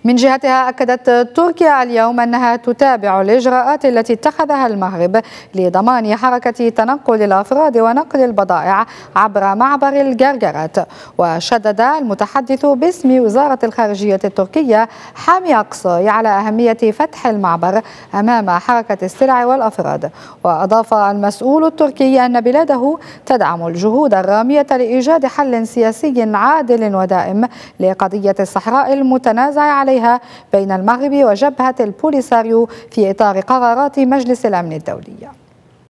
من جهتها أكدت تركيا اليوم أنها تتابع الإجراءات التي اتخذها المغرب لضمان حركة تنقل الأفراد ونقل البضائع عبر معبر الجرجرات. وشدد المتحدث باسم وزارة الخارجية التركية حامي أقصى على أهمية فتح المعبر أمام حركة السلع والأفراد. وأضاف المسؤول التركي أن بلاده تدعم الجهود الرامية لإيجاد حل سياسي عادل ودائم لقضية الصحراء المتنازع عليها بين المغرب وجبهة البوليساريو في إطار قرارات مجلس الأمن الدولي.